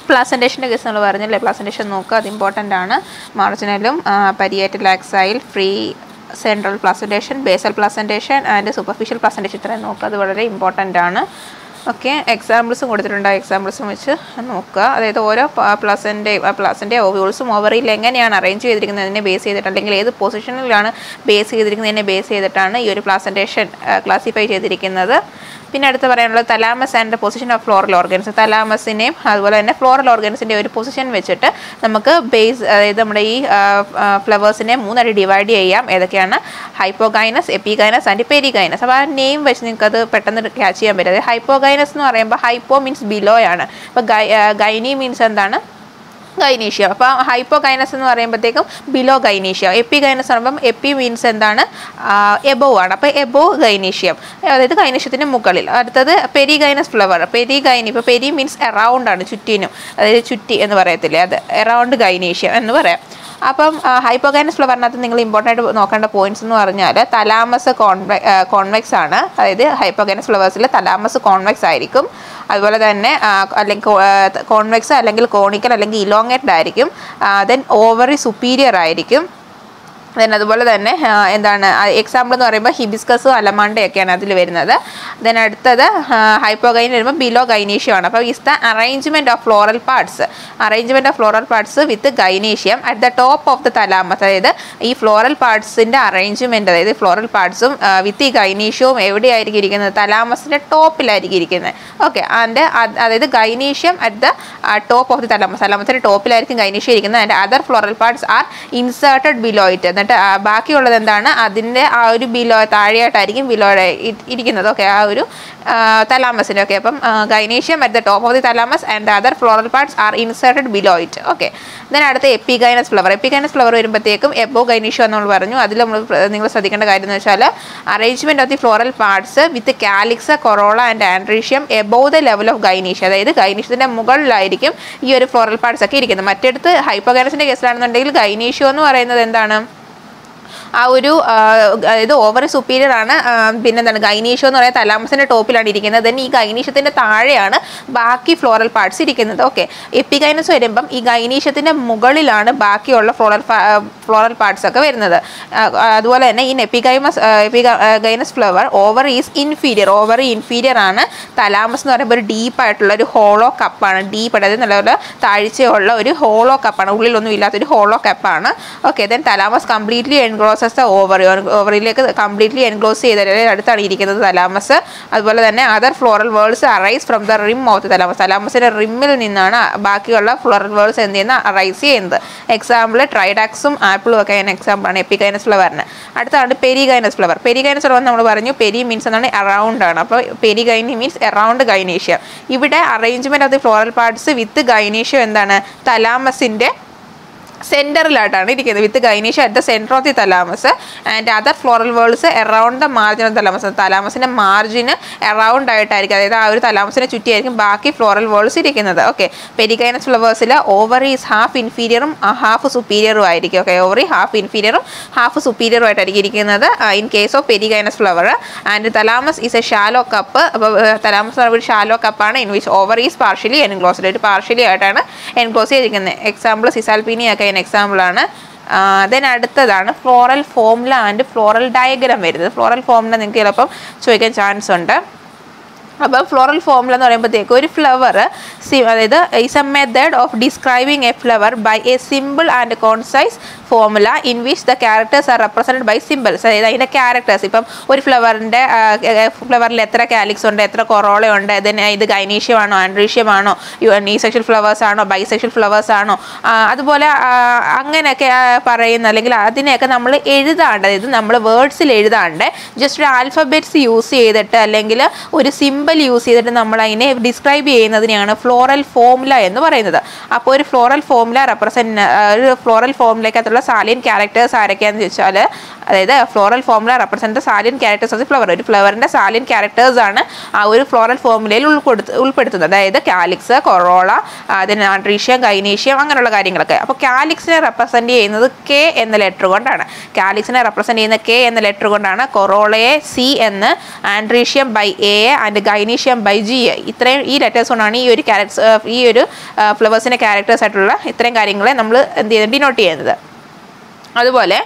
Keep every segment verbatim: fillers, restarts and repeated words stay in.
പ്ലാസൻറ്റേഷൻ്റെ case നമ്മൾ പറഞ്ഞല്ലേ, placentation നോക്കുക, അത് ഇമ്പോർട്ടൻ്റ് ആണ്. മാർജിനലും parietal axile, free central placentation, basal placentation and superficial placentation ഇത്രയും നോക്കുക, അത് വളരെ ഇമ്പോർട്ടൻ്റ് ആണ്. ഓക്കെ, എക്സാമ്പിൾസും കൊടുത്തിട്ടുണ്ട്, എക്സാമ്പിൾസും വെച്ച് നോക്കുക. അതായത് ഓരോ പ്ലസിൻ്റെ പ്ലസിൻ്റെ ഓവ്യൂൾസും ഓവറിയിൽ എങ്ങനെയാണ് അറേഞ്ച് ചെയ്തിരിക്കുന്നതിനെ ബേസ് ചെയ്തിട്ട്, അല്ലെങ്കിൽ ഏത് പൊസിഷനിലാണ് ബേസ് ചെയ്തിരിക്കുന്നതിനെ ബേസ് ചെയ്തിട്ടാണ് ഈ ഒരു പ്ലാസൻറ്റേഷൻ ക്ലാസിഫൈ ചെയ്തിരിക്കുന്നത്. പിന്നെ അടുത്ത് പറയാനുള്ളത് thalamus and the position of floral organs. തലാമസിനെയും അതുപോലെ തന്നെ ഫ്ലോറൽ ഓർഗൻസിൻ്റെ ഒരു പൊസിഷൻ വെച്ചിട്ട് നമുക്ക് ബേസ്, അതായത് നമ്മുടെ ഈ ഫ്ലവേഴ്സിനെ മൂന്നായിട്ട് ഡിവൈഡ് ചെയ്യാം. ഏതൊക്കെയാണ്? Hypogynous, epigynous and perigynous. അപ്പോൾ ആ നെയിം വെച്ച് നിങ്ങൾക്ക് അത് പെട്ടെന്ന് ക്യാച്ച് ചെയ്യാൻ പറ്റും. അതായത് ഹൈപ്പോഗൈനസ് എന്ന് പറയുമ്പോൾ ഹൈപ്പോ മീൻസ് ബിലോ ആണ്. അപ്പോൾ ഗൈ ഗൈനി മീൻസ് എന്താണ്? ഗൈനീഷ്യം. അപ്പോൾ ഹൈപ്പോഗൈനസ് എന്ന് പറയുമ്പോഴത്തേക്കും ബിലോ ഗൈനീഷ്യം. എപ്പിഗൈനസ് പറയുമ്പം എപ്പി മീൻസ് എന്താണ്? എബോവ് ആണ്. അപ്പോൾ എബോവ് ഗൈനീഷ്യം, അതായത് ഗൈനീഷ്യത്തിൻ്റെ മുകളിൽ. അടുത്തത് പെരിഗൈനസ് ഫ്ലവർ. പെരിഗൈനി, ഇപ്പോൾ പെരി മീൻസ് എറൗണ്ട് ആണ്, ചുറ്റിനും, അതായത് ചുറ്റി എന്ന് പറയത്തില്ലേ, അത് എറൗണ്ട് ഗൈനീഷ്യം എന്ന് പറയാം. അപ്പം ഹൈപ്പോഗൈനസ് ഫ്ലവറിനകത്ത് നിങ്ങൾ ഇമ്പോർട്ടൻ്റ് ആയിട്ട് നോക്കേണ്ട പോയിന്റ്സ് എന്ന് പറഞ്ഞാൽ തലാമസ് കോൺവെ കോൺവെക്സ് ആണ്. അതായത് ഹൈപ്പോഗൈനസ് ഫ്ലവേഴ്സിൽ തലാമസ് കോൺവെക്സ് ആയിരിക്കും. അതുപോലെ തന്നെ അല്ലെങ്കിൽ കോൺവെക്സ് അല്ലെങ്കിൽ കോണിക്കൽ അല്ലെങ്കിൽ ഇലോങ്ങേറ്റഡ് ആയിരിക്കും. ദെൻ ഓവറി സുപ്പീരിയർ ആയിരിക്കും. ദെൻ അതുപോലെ തന്നെ എന്താണ് എക്സാമ്പിൾ എന്ന് പറയുമ്പോൾ ഹിബിസ്കസും അലമാണ്ടയൊക്കെയാണ് അതിൽ വരുന്നത്. ദെൻ അടുത്തത് ഹൈപ്പോഗൈൻ വരുമ്പോൾ ബിലോ ഗൈനീഷ്യമാണ്. അപ്പോൾ is the arrangement of floral parts. Arrangement of floral parts with gynoecium at the top of the thalamus. അതായത് ഈ ഫ്ലോറൽ പാർട്സിൻ്റെ അറേഞ്ച്മെൻറ്റ്, അതായത് ഫ്ലോറൽ പാർട്സും വിത്ത് ഈ ഗൈനീഷ്യവും എവിടെയായിരിക്കും ഇരിക്കുന്നത്? തലാമസിൻ്റെ ടോപ്പിലായിരിക്കും ഇരിക്കുന്നത്. ഓക്കെ, ആൻഡ് അതായത് gynoecium at the top of the thalamus. തലാമസിൻ്റെ ടോപ്പിലായിരിക്കും ഗൈനീഷ്യം ഇരിക്കുന്നത്. And other floral parts are inserted below it. എന്നിട്ട് ബാക്കിയുള്ളത് എന്താണ്? അതിൻ്റെ ആ ഒരു ബിലോ താഴെയായിട്ടായിരിക്കും ബിലോ ഇരിക്കുന്നത്. ഓക്കെ, ആ ഒരു തലാമസിൻ്റെ. ഓക്കെ, അപ്പം gynoecium at the top of the thalamus and other floral parts are inserted below it. Okay, then അടുത്ത എപ്പിഗൈനസ് ഫ്ലവർ. എപ്പിഗൈനസ് ഫ്ലവർ വരുമ്പോഴത്തേക്കും എബോ ഗൈനീഷ്യം എന്ന് നമ്മൾ പറഞ്ഞു. അതിൽ നമ്മൾ നിങ്ങൾ ശ്രദ്ധിക്കേണ്ട കാര്യം എന്ന് വെച്ചാൽ arrangement of the floral parts with calyx, corolla and androecium above the level of gynoecium. അതായത് ഗൈനീഷ്യത്തിൻ്റെ മുകളിലായിരിക്കും ഈ ഒരു ഫ്ലോറൽ പാർട്സ് ഒക്കെ ഇരിക്കുന്നത്. മറ്റെടുത്ത് ഹൈപ്പോഗൈനസിൻ്റെ കേസിലാണെന്നുണ്ടെങ്കിൽ ഗൈനീഷ്യം എന്ന് പറയുന്നത് എന്താണ്? ആ ഒരു അതായത് ഓവറി സുപ്പീരിയർ ആണ്. പിന്നെ എന്താണ്? ഗൈനീഷ്യം എന്ന് പറയുന്നത് തലാമസിൻ്റെ ടോപ്പിലാണ് ഇരിക്കുന്നത്. ദെൻ ഈ ഗൈനീഷ്യത്തിൻ്റെ താഴെയാണ് ബാക്കി ഫ്ലോറൽ പാർട്സ് ഇരിക്കുന്നത്. ഓക്കെ, എപ്പിഗൈനസ് വരുമ്പം ഈ ഗൈനീഷ്യത്തിൻ്റെ മുകളിലാണ് ബാക്കിയുള്ള ഫ്ലോറൽ ഫ്ലോറൽ പാർട്സ് ഒക്കെ വരുന്നത്. അതുപോലെ തന്നെ ഈ epigynous epigynous flower over is inferior. Ovary inferior ആണ്. തലാമസ് എന്ന് പറയുമ്പോൾ ഒരു ഡീപ്പായിട്ടുള്ള ഒരു ഹോളോ കപ്പാണ്. ഡീപ്പ്, അതായത് നല്ലപോലെ താഴ്ചയുള്ള ഒരു ഹോളോ കപ്പാണ്, ഉള്ളിലൊന്നും ഇല്ലാത്തൊരു ഹോളോ കപ്പാണ്. Okay, then thalamus completely encloses ovary. ഓവറിയിലേക്ക് കംപ്ലീറ്റ്ലി എൻക്ലോസ് ചെയ്ത അടുത്താണ് ഇരിക്കുന്നത് തലാമസ്. അതുപോലെ തന്നെ other floral whorls arise from the rim of the thalamus. തലാമസിന്റെ റിമ്മിൽ നിന്നാണ് ബാക്കിയുള്ള ഫ്ലോറൽ വേൾഡ്സ് എന്ത് ചെയ്യുന്ന അറൈസ് ചെയ്യുന്നത്. എക്സാമ്പിൾ ട്രൈഡാക്സും ആപ്പിളും ഒക്കെ അതിന് എക്സാമ്പിൾ ആണ് എപ്പിഗൈനസ് ഫ്ലവറിന്. അടുത്താണ് പെരിഗൈനസ് ഫ്ലവർ. പെരിഗൈനസ് ഫ്ലവർ നമ്മൾ പറഞ്ഞു പെരി മീൻസ് എന്താണ്? അറൗണ്ട് ആണ്. അപ്പോൾ പെരിഗൈനി മീൻസ് അറൗണ്ട് ഗൈനീഷ്യം. ഇവിടെ arrangement of the floral parts with gynoecium എന്താണ്? തലാമസിന്റെ സെൻറ്ററിലായിട്ടാണ് ഇരിക്കുന്നത്. With gynoecium at the centre of the thalamus and other floral whorls around the margin of thalamus. തലാമസിൻ്റെ മാർജിന് അറൗണ്ട് ആയിട്ടായിരിക്കും, അതായത് ആ ഒരു തലാമസിനെ ചുറ്റിയായിരിക്കും ബാക്കി ഫ്ലോറൽ വേൾഡ്സ് ഇരിക്കുന്നത്. ഓക്കെ, പെരിഗൈനസ് ഫ്ലവേഴ്സിൽ ഓവറി ഈസ് ഹാഫ് ഇൻഫീരിയറും ഹാഫ് സുപ്പീരിയറും ആയിരിക്കും. ഓക്കെ, ഓവറി ഹാഫ് ഇൻഫീരിയറും ഹാഫ് സുപ്പീരിയറും ആയിട്ടായിരിക്കും ഇരിക്കുന്നത് in case of perigynous flower. And thalamus is a shallow cup. അപ്പോൾ തലാമസ് ഒരു ഷാലോ കപ്പാണ് in which over is partially enclosed. ഒരു പാർഷ്യലി ആയിട്ടാണ് എൻക്ലോസ് ചെയ്തിരിക്കുന്നത്. എക്സാമ്പിൾ സിസാൽപീനി ഒക്കെ എക്സാമ്പിൾ ആണ്. ദെൻ അടുത്തതാണ് floral formula and floral diagram വരുന്നത്. ഫ്ലോറൽ ഫോമുല നിങ്ങൾക്ക് ചിലപ്പം ചോദിക്കാൻ ചാൻസ് ഉണ്ട്. അപ്പോൾ ഫ്ലോറൽ ഫോമുല എന്ന് പറയുമ്പോഴത്തേക്ക് ഒരു ഫ്ലവർ സി അതായത് is a method of describing a flower by a simple and concise formula in which the characters are represented by symbols. അതായത് അതിൻ്റെ ക്യാരക്ടേഴ്സ്, ഇപ്പം ഒരു ഫ്ലവറിൻ്റെ ഫ്ലവറിൽ എത്ര കാലിക്സ് ഉണ്ട്, എത്ര കൊറോള ഉണ്ട്, ദെൻ ഇത് ഗൈനീഷ്യമാണോ ആൻഡ്രീഷ്യമാണോ, യൂണിസെക്ഷൽ ഫ്ലവേഴ്സ് ആണോ ബൈസെക്ഷൽ ഫ്ലവേഴ്സ് ആണോ, അതുപോലെ അങ്ങനെയൊക്കെ പറയുന്ന അല്ലെങ്കിൽ അതിനെയൊക്കെ നമ്മൾ എഴുതാണ്ട്, അതായത് നമ്മൾ വേർഡ്സിൽ എഴുതാണ്ട് ജസ്റ്റ് ഒരു ആൽഫബറ്റ്സ് യൂസ് ചെയ്തിട്ട് അല്ലെങ്കിൽ ഒരു സിമ്പിൾ യൂസ് ചെയ്തിട്ട് നമ്മൾ അതിനെ ഡിസ്ക്രൈബ് ചെയ്യുന്നതിനെയാണ് ഫ്ലോറൽ ഫോമുല എന്ന് പറയുന്നത്. അപ്പോൾ ഒരു ഫ്ലോറൽ ഫോമുല റെപ്രസെൻറ്റ് ഒരു ഫ്ലോറൽ ഫോമുലയ്ക്കകത്തുള്ള ആയിട്ടുള്ള സാലിയൻ ക്യാരക്ടേഴ്സ് ആരൊക്കെയാണെന്ന് ചോദിച്ചാൽ, അതായത് floral formula represent salient characters of the flower. ഒരു ഫ്ലവറിൻ്റെ സാലിയൻ ക്യാരക്ടേഴ്സ് ആണ് ആ ഒരു ഫ്ലോറൽ ഫോർമുലയിൽ ഉൾപ്പെടുത്ത ഉൾപ്പെടുത്തുന്നത് അതായത് കാലിക്സ്, കൊറോള, അതിന് ആൻഡ്രീഷ്യം, ഗൈനീഷ്യം അങ്ങനെയുള്ള കാര്യങ്ങളൊക്കെ. അപ്പോൾ കാലിക്സിനെ റെപ്രസെൻറ്റ് ചെയ്യുന്നത് കെ എന്ന ലെറ്റർ കൊണ്ടാണ്. കാലിക്സിനെ റെപ്രസെൻറ്റ് ചെയ്യുന്ന കെ എന്ന ലെറ്റർ കൊണ്ടാണ്. കൊറോളയെ സി എന്ന്, androecium by A and gynoecium by G. ഇത്രയും ഈ ലെറ്റേഴ്സ് കൊണ്ടാണ് ഈ ഒരു ക്യാരക്ടേഴ്സ് ഈ ഒരു ഫ്ലവേഴ്സിൻ്റെ ക്യാരക്ടേഴ്സ് ആയിട്ടുള്ള ഇത്രയും കാര്യങ്ങളെ നമ്മൾ എന്ത് ചെയ്യുന്നത് ഡിനോട്ട് ചെയ്യുന്നത്. അതുപോലെ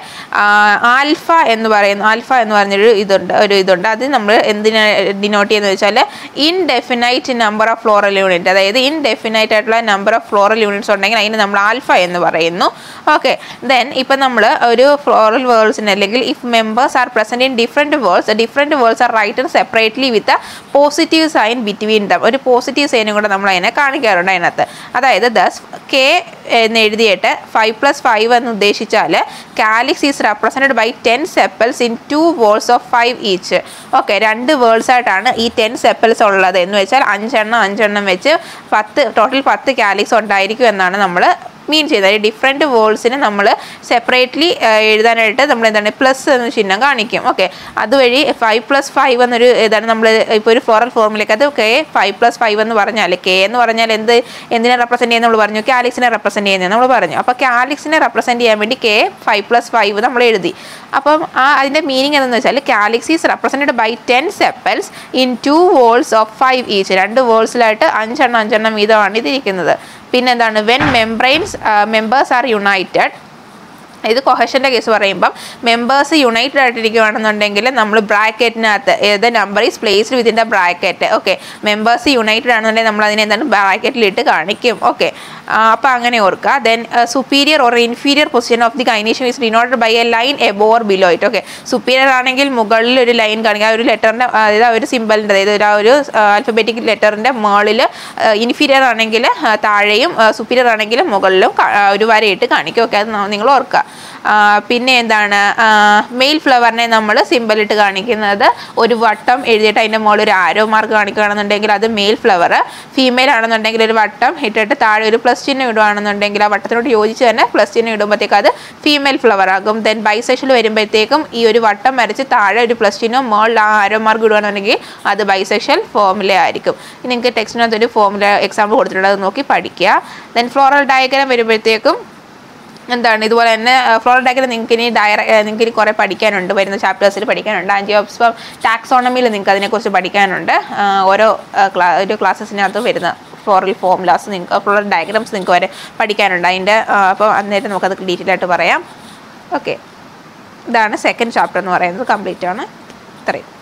ആൽഫ എന്ന് പറയുന്ന ആൽഫ എന്ന് പറഞ്ഞൊരു ഇതുണ്ട് ഒരു ഇതുണ്ട് അത് നമ്മൾ എന്തിനാ ഡിനോട്ട് ചെയ്യുന്നത് വെച്ചാൽ indefinite number of floral unit, അതായത് ഇൻഡെഫിനൈറ്റ് ആയിട്ടുള്ള നമ്പർ ഓഫ് ഫ്ലോറൽ യൂണിറ്റ്സ് ഉണ്ടെങ്കിൽ അതിന് നമ്മൾ ആൽഫ എന്ന് പറയുന്നു. ഓക്കെ, ദെൻ ഇപ്പം നമ്മൾ ഒരു ഫ്ലോറൽ വേൾഡ്സിന് അല്ലെങ്കിൽ if members are present in different whorls different whorls are writed separately with positive sign between them. ഒരു പോസിറ്റീവ് സൈനും കൂടെ നമ്മൾ അതിനെ കാണിക്കാറുണ്ട് അതിനകത്ത്. അതായത് ദസ് കെ എന്ന് എഴുതിയിട്ട് ഫൈവ് പ്ലസ് ഫൈവ് എന്ന് ഉദ്ദേശിച്ചാൽ calyx is represented by ten sepals in two whorls of five each. Okay, രണ്ട് വേൾഡ്സ് ആയിട്ടാണ് ഈ ടെൻ സെപ്പൽസ് ഉള്ളത് എന്ന് വെച്ചാൽ അഞ്ചെണ്ണം അഞ്ചെണ്ണം വെച്ച് പത്ത് ടോട്ടൽ പത്ത് കാലിക്സ് ഉണ്ടായിരിക്കും എന്നാണ് നമ്മൾ മീൻ ചെയ്തത്. ഡിഫറെൻറ്റ് വേൾഡ്സിന് നമ്മൾ സെപ്പറേറ്റ്ലി എഴുതാനായിട്ട് നമ്മൾ എന്താണ് പ്ലസ് എന്ന ചിഹ്നം കാണിക്കും. ഓക്കെ, അതുവഴി ഫൈവ് പ്ലസ് ഫൈവ് എന്നൊരു ഏതാണ് നമ്മൾ ഇപ്പോൾ ഒരു ഫ്ലോറൽ ഫോർമുലയ്ക്ക് അത് കെ ഫൈവ് പ്ലസ് ഫൈവ് എന്ന് പറഞ്ഞാൽ കെ എന്ന് പറഞ്ഞാൽ എന്ത് എന്തിനെ റെപ്രസെൻറ്റ് ചെയ്യുന്നത് നമ്മൾ പറഞ്ഞു, കാലിക്സിനെ റെപ്രസെൻറ്റ് ചെയ്യുന്നത് നമ്മൾ പറഞ്ഞു. അപ്പോൾ കാലിക്സിനെ റെപ്രസെൻറ്റ് ചെയ്യാൻ വേണ്ടി കെ ഫൈവ് പ്ലസ് ഫൈവ് നമ്മൾ എഴുതി. അപ്പം ആ അതിൻ്റെ മീനിങ് എന്താണെന്ന് വെച്ചാൽ calyx is represented by ten sepals in two whorls of five each. രണ്ട് വേൾഡ്സിലായിട്ട് അഞ്ചെണ്ണം അഞ്ചെണ്ണം വീതമാണ് ഇതിരിക്കുന്നത്. പിന്നെന്താണ് when membranes members are united, ഇത് കൊഹഷൻ്റെ കേസ് പറയുമ്പം മെമ്പേഴ്സ് യുണൈറ്റഡ് ആയിട്ടിരിക്കുകയാണെന്നുണ്ടെങ്കിൽ നമ്മൾ ബ്രാക്കറ്റിനകത്ത് ഏത് number is placed within the bracket. Okay, members united ആണെന്നുണ്ടെങ്കിൽ നമ്മൾ അതിനെ എന്താണ് ബ്രാക്കറ്റിലിട്ട് കാണിക്കും. ഓക്കെ, അപ്പോൾ അങ്ങനെ ഓർക്കുക. Then superior or inferior position of the gynoecium is denoted by a line above or below it. Okay, superior ആണെങ്കിൽ മുകളിൽ ഒരു ലൈൻ കാണിക്കുക, ആ ഒരു ലെറ്ററിൻ്റെ അതായത് ആ ഒരു സിമ്പലിൻ്റെ അതായത് ആ ഒരു ആൽഫബറ്റിക് ലെറ്ററിൻ്റെ മുകളിൽ. ഇൻഫീരിയർ ആണെങ്കിൽ താഴെയും സുപ്പീരിയർ ആണെങ്കിലും മുകളിലും ഒരു വരയിട്ട് കാണിക്കും. ഓക്കെ, അത് നിങ്ങൾ ഓർക്കുക. പിന്നെ എന്താണ് മെയിൽ ഫ്ലവറിനെ നമ്മൾ സിമ്പിളിട്ട് കാണിക്കുന്നത് ഒരു വട്ടം എഴുതിയിട്ട് അതിൻ്റെ മുകളിൽ ഒരു ആരോ മാർക്ക് കാണിക്കുകയാണെന്നുണ്ടെങ്കിൽ അത് മെയിൽ ഫ്ലവർ. ഫീമെയിൽ ആണെന്നുണ്ടെങ്കിൽ ഒരു വട്ടം ഇട്ടിട്ട് താഴെ ഒരു പ്ലസ് ചിഹ്നം ഇടുകയാണെന്നുണ്ടെങ്കിൽ ആ വട്ടത്തിനോട് യോജിച്ച് തന്നെ പ്ലസ് ചിഹ്നം ഇടുമ്പോഴത്തേക്ക് അത് ഫീമെയിൽ ഫ്ലവർ ആകും. ദെൻ ബൈസെക്ഷൽ വരുമ്പോഴത്തേക്കും ഈ ഒരു വട്ടം വരച്ച് താഴെ ഒരു പ്ലസ് ചിഹ്നം മുകളിൽ ആ ആരോ മാർക്ക് ഇടുകയാണെന്നുണ്ടെങ്കിൽ അത് ബൈസെക്ഷൽ ഫോർമുല ആയിരിക്കും. ഇനി നിങ്ങൾക്ക് ടെക്സ്റ്റിനകത്ത് ഒരു ഫോർമുല എക്സാമ്പിൾ കൊടുത്തിട്ടുണ്ട്, അത് നോക്കി പഠിക്കുക. ദെൻ ഫ്ലോറൽ ഡയഗ്രാം വരുമ്പോഴത്തേക്കും എന്താണ് ഇതുപോലെ തന്നെ ഫ്ലോറൽ ഡയഗ്രാം നിങ്ങൾക്ക് ഇനി ഡയറ നിങ്ങൾക്ക് ഇനി കുറേ പഠിക്കാനുണ്ട്, വരുന്ന ചാപ്റ്റേഴ്സിൽ പഠിക്കാനുണ്ട്. ആൻജിയോസ്പം ടാക്സോണമിയിൽ നിങ്ങൾക്ക് അതിനെക്കുറിച്ച് പഠിക്കാനുണ്ട്. ഓരോ ക്ലാ ഒരു ക്ലാസ്സസിനകത്ത് വരുന്ന ഫ്ലോറൽ ഫോർമുലാസ് നിങ്ങൾക്ക് ഫ്ലോറൽ ഡയഗ്രാംസ് നിങ്ങൾക്ക് വരെ പഠിക്കാനുണ്ട്. അതിൻ്റെ അപ്പോൾ അന്നേരം നമുക്കത് ഡീറ്റെയിൽ ആയിട്ട് പറയാം. ഓക്കെ, ഇതാണ് സെക്കൻഡ് ചാപ്റ്റർ എന്ന് പറയുന്നത്, കംപ്ലീറ്റ് ആണ്. ഇത്രയും.